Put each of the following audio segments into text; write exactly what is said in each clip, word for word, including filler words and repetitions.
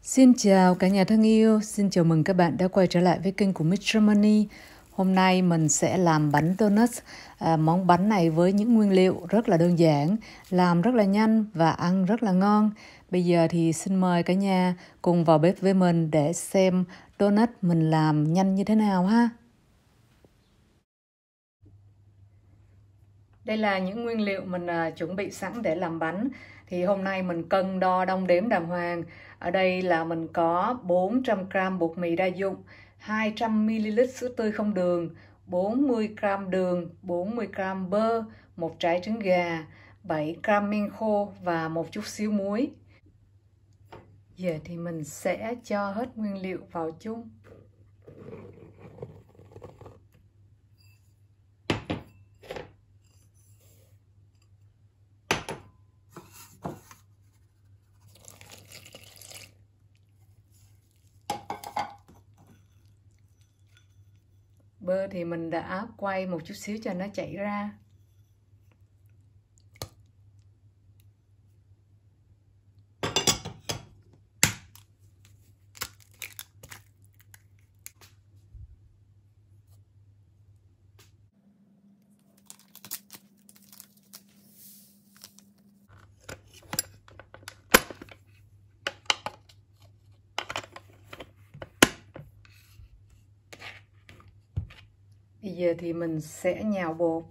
Xin chào cả nhà thân yêu, xin chào mừng các bạn đã quay trở lại với kênh của mít Germany. Hôm nay mình sẽ làm bánh donuts. À, món bánh này với những nguyên liệu rất là đơn giản, làm rất là nhanh và ăn rất là ngon. Bây giờ thì xin mời cả nhà cùng vào bếp với mình để xem donut mình làm nhanh như thế nào ha. Đây là những nguyên liệu mình uh, chuẩn bị sẵn để làm bánh. Thì hôm nay mình cân đo đong đếm đàng hoàng. Ở đây là mình có bốn trăm gam bột mì đa dụng, hai trăm mi li lít sữa tươi không đường, bốn mươi gam đường, bốn mươi gam bơ, một trái trứng gà, bảy gam men khô và một chút xíu muối. Giờ thì mình sẽ cho hết nguyên liệu vào chung. Bơ thì mình đã quay một chút xíu cho nó chảy ra. Bây giờ thì mình sẽ nhào bột.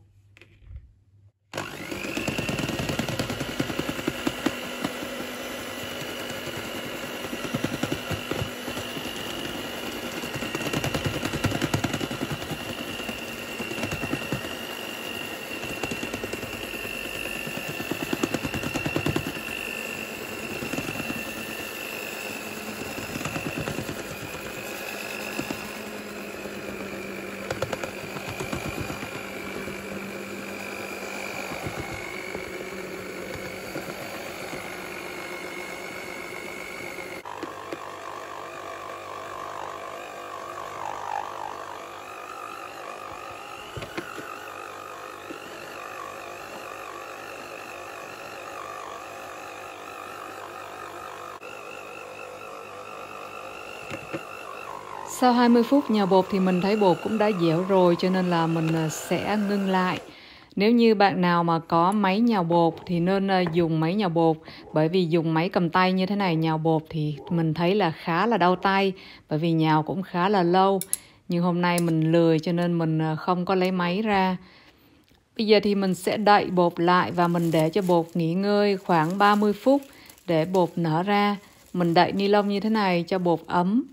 Sau hai mươi phút nhào bột thì mình thấy bột cũng đã dẻo rồi, cho nên là mình sẽ ngưng lại. Nếu như bạn nào mà có máy nhào bột thì nên dùng máy nhào bột, bởi vì dùng máy cầm tay như thế này nhào bột thì mình thấy là khá là đau tay, bởi vì nhào cũng khá là lâu. Nhưng hôm nay mình lười cho nên mình không có lấy máy ra. Bây giờ thì mình sẽ đậy bột lại và mình để cho bột nghỉ ngơi khoảng ba mươi phút để bột nở ra. Mình đậy ni lông như thế này cho bột ấm.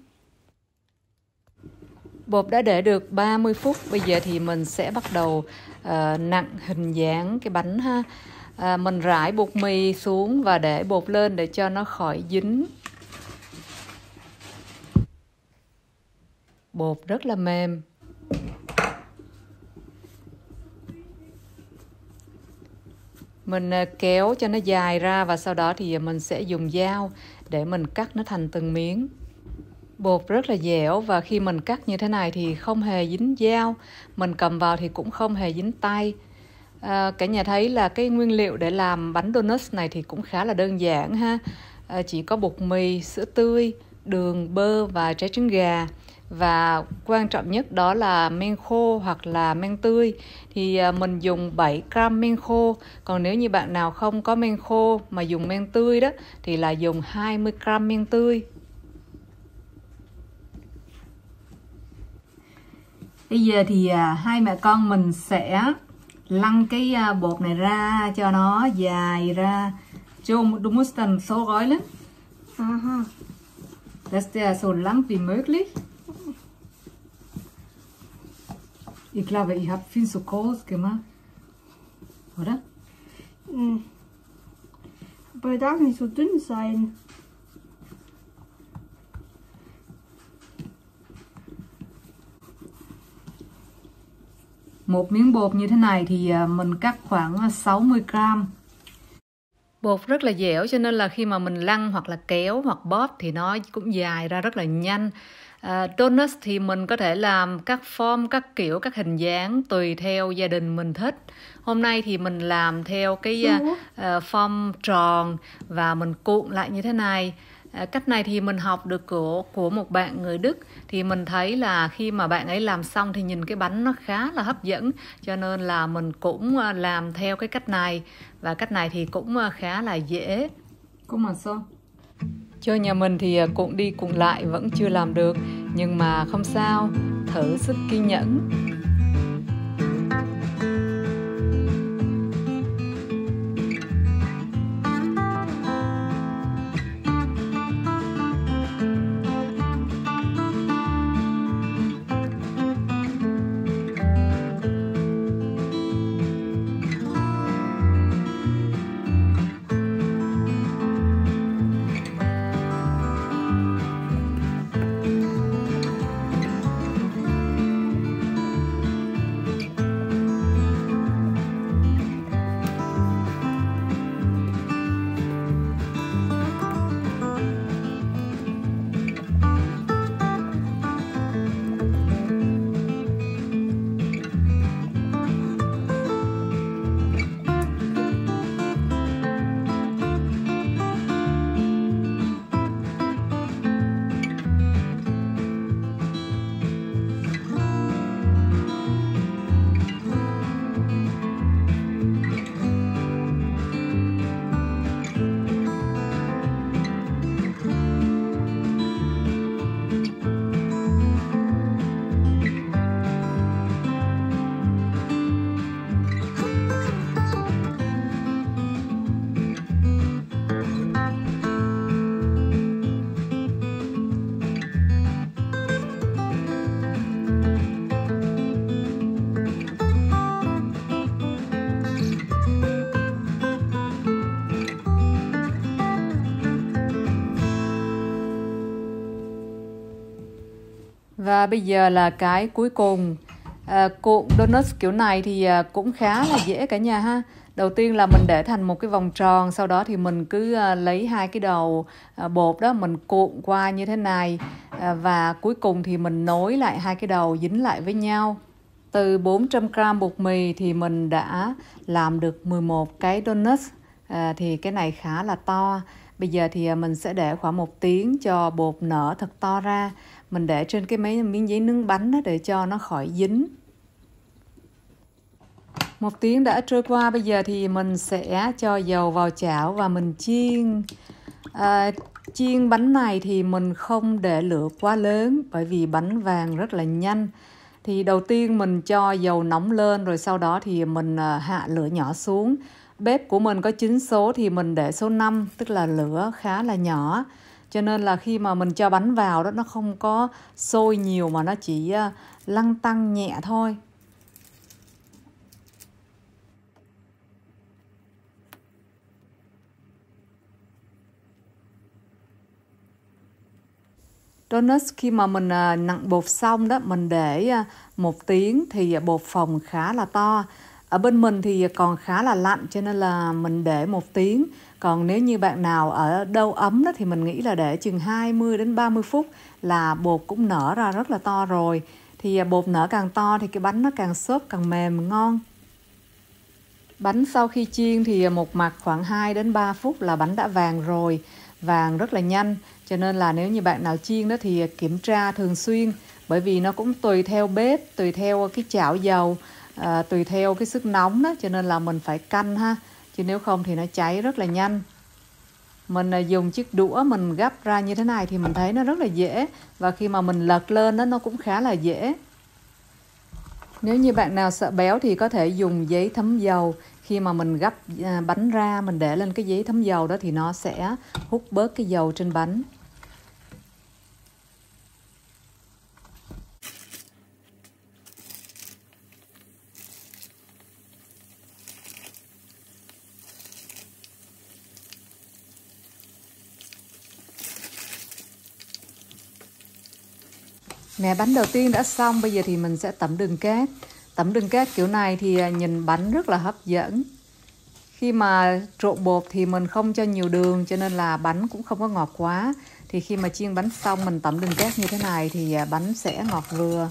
Bột đã để được ba mươi phút, bây giờ thì mình sẽ bắt đầu uh, nặn hình dáng cái bánh ha. Uh, mình rải bột mì xuống và để bột lên để cho nó khỏi dính. Bột rất là mềm. Mình uh, kéo cho nó dài ra và sau đó thì mình sẽ dùng dao để mình cắt nó thành từng miếng. Bột rất là dẻo và khi mình cắt như thế này thì không hề dính dao. Mình cầm vào thì cũng không hề dính tay. À, cả nhà thấy là cái nguyên liệu để làm bánh donuts này thì cũng khá là đơn giản ha. À, chỉ có bột mì, sữa tươi, đường, bơ và trái trứng gà. Và quan trọng nhất đó là men khô hoặc là men tươi. Thì à, mình dùng bảy gam men khô. Còn nếu như bạn nào không có men khô mà dùng men tươi đó thì là dùng hai mươi gam men tươi. Bây giờ thì à, hai mẹ con mình sẽ lăn cái à, bột này ra cho nó dài ra. Jo, du musst dann so rollen. Aha. Dass der so lang wie möglich. Ich glaube, ich habe viel zu groß gemacht. Oder? Mm. Aber er darf nicht so dünn sein. Một miếng bột như thế này thì mình cắt khoảng sáu mươi gam. Bột rất là dẻo cho nên là khi mà mình lăn hoặc là kéo hoặc bóp thì nó cũng dài ra rất là nhanh. À, donuts thì mình có thể làm các form, các kiểu, các hình dáng tùy theo gia đình mình thích. Hôm nay thì mình làm theo cái uh, form tròn và mình cuộn lại như thế này. À, cách này thì mình học được của của một bạn người Đức, thì mình thấy là khi mà bạn ấy làm xong thì nhìn cái bánh nó khá là hấp dẫn, cho nên là mình cũng làm theo cái cách này, và cách này thì cũng khá là dễ. Comment ça? Cho nhà mình thì cuộn đi cuộn lại vẫn chưa làm được, nhưng mà không sao, thử sức kiên nhẫn. Và bây giờ là cái cuối cùng. À, cuộn donuts kiểu này thì cũng khá là dễ cả nhà ha. Đầu tiên là mình để thành một cái vòng tròn, sau đó thì mình cứ lấy hai cái đầu bột đó mình cuộn qua như thế này, à, và cuối cùng thì mình nối lại hai cái đầu dính lại với nhau. Từ bốn trăm gam bột mì thì mình đã làm được mười một cái donuts, à, thì cái này khá là to. Bây giờ thì mình sẽ để khoảng một tiếng cho bột nở thật to ra. Mình để trên cái mấy miếng giấy nướng bánh đó để cho nó khỏi dính. Một tiếng đã trôi qua, bây giờ thì mình sẽ cho dầu vào chảo và mình chiên. À, chiên bánh này thì mình không để lửa quá lớn, bởi vì bánh vàng rất là nhanh. Thì đầu tiên mình cho dầu nóng lên, rồi sau đó thì mình hạ lửa nhỏ xuống. Bếp của mình có chín số thì mình để số năm, tức là lửa khá là nhỏ. Cho nên là khi mà mình cho bánh vào đó, nó không có sôi nhiều mà nó chỉ lăn tăn nhẹ thôi. Donuts khi mà mình nặn bột xong đó, mình để một tiếng thì bột phồng khá là to. Ở bên mình thì còn khá là lạnh cho nên là mình để một tiếng. Còn nếu như bạn nào ở đâu ấm đó thì mình nghĩ là để chừng hai mươi đến ba mươi phút là bột cũng nở ra rất là to rồi. Thì bột nở càng to thì cái bánh nó càng xốp, càng mềm, ngon. Bánh sau khi chiên thì một mặt khoảng hai đến ba phút là bánh đã vàng rồi. Vàng rất là nhanh. Cho nên là nếu như bạn nào chiên đó thì kiểm tra thường xuyên. Bởi vì nó cũng tùy theo bếp, tùy theo cái chảo dầu, à, tùy theo cái sức nóng đó. Cho nên là mình phải canh ha. Chứ nếu không thì nó cháy rất là nhanh. Mình dùng chiếc đũa mình gắp ra như thế này thì mình thấy nó rất là dễ. Và khi mà mình lật lên đó, nó cũng khá là dễ. Nếu như bạn nào sợ béo thì có thể dùng giấy thấm dầu. Khi mà mình gắp bánh ra, mình để lên cái giấy thấm dầu đó thì nó sẽ hút bớt cái dầu trên bánh. Nè, bánh đầu tiên đã xong, bây giờ thì mình sẽ tẩm đường cát. Tẩm đường cát kiểu này thì nhìn bánh rất là hấp dẫn. Khi mà trộn bột thì mình không cho nhiều đường, cho nên là bánh cũng không có ngọt quá. Thì khi mà chiên bánh xong mình tẩm đường cát như thế này thì bánh sẽ ngọt vừa.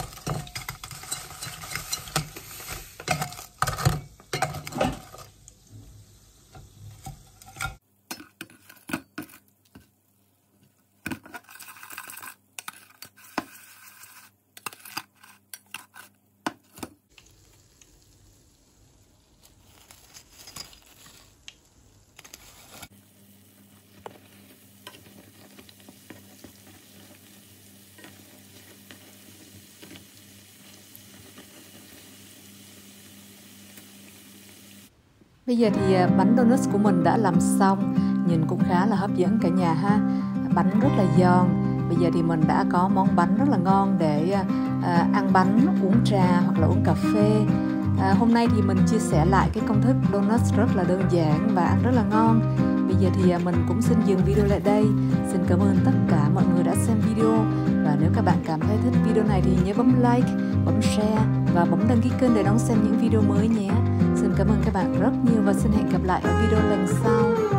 Bây giờ thì bánh donuts của mình đã làm xong, nhìn cũng khá là hấp dẫn cả nhà ha. Bánh rất là giòn. Bây giờ thì mình đã có món bánh rất là ngon để à, ăn bánh, uống trà hoặc là uống cà phê. À, hôm nay thì mình chia sẻ lại cái công thức donuts rất là đơn giản và ăn rất là ngon. Bây giờ thì mình cũng xin dừng video lại đây. Xin cảm ơn tất cả mọi người đã xem video. Và nếu các bạn cảm thấy thích video này thì nhớ bấm like, bấm share và bấm đăng ký kênh để đón xem những video mới nhé. Xin cảm ơn các bạn rất nhiều và xin hẹn gặp lại ở video lần sau.